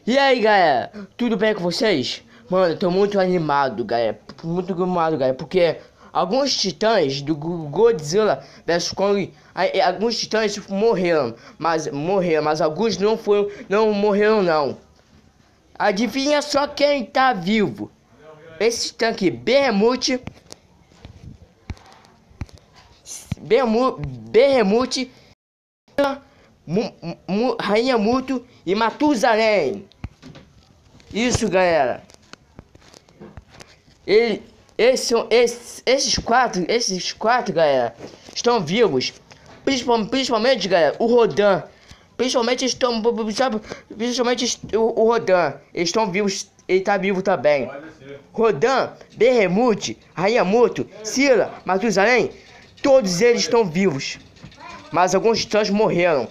E aí, galera, tudo bem com vocês? Mano, eu tô muito animado, galera. Muito animado, galera, porque alguns titãs do Godzilla vs Kong, alguns titãs morreram, mas alguns não morreram não. Adivinha só quem tá vivo? Esse titã aqui, Behemoth, Rainha Muto e Matusalém. Isso, galera. Esses quatro, galera, estão vivos. Principalmente, galera, o Rodan. Principalmente o Rodan. Eles estão vivos. Ele tá vivo também. Rodan, Behemoth, Rainha Muto, Scylla, Matusalém. Todos eles estão vivos. Mas alguns titãs morreram.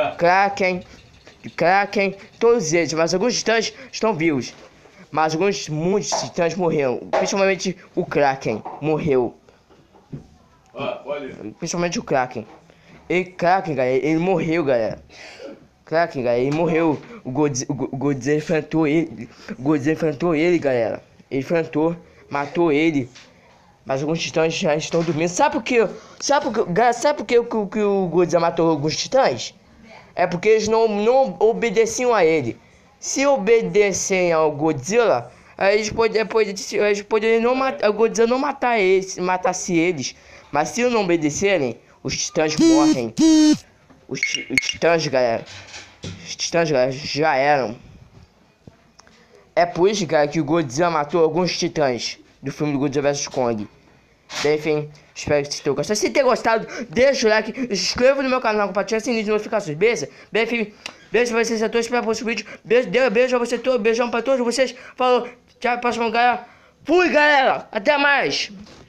Kraken, todos eles, mas alguns titãs estão vivos. Mas muitos titãs morreram. Principalmente o Kraken morreu. Principalmente o Kraken. Kraken, galera, ele morreu, galera. Kraken, galera, ele morreu. O Godzilla enfrentou ele. O Godzilla enfrentou ele, galera. Ele enfrentou, matou ele. Mas alguns titãs já estão dormindo. Sabe por quê? Sabe por que o Godzilla matou alguns titãs? É porque eles não obedeciam a ele. Se obedecem ao Godzilla, eles poderiam não matar, o Godzilla não matar eles, matasse eles. Mas se não obedecerem, os titãs morrem. Os titãs, galera. Os titãs, galera, já eram. É por isso, cara, que o Godzilla matou alguns titãs do filme do Godzilla vs Kong. Bem, enfim, espero que vocês tenham gostado. Se tenham gostado, deixa o like, se inscreva no meu canal, compartilha, sininho de notificações, beleza? Bem, enfim, beijo pra vocês a todos, espero o próximo vídeo. Beijo a você todos, beijão pra todos vocês. Falou, tchau, próximo, galera. Fui, galera, até mais.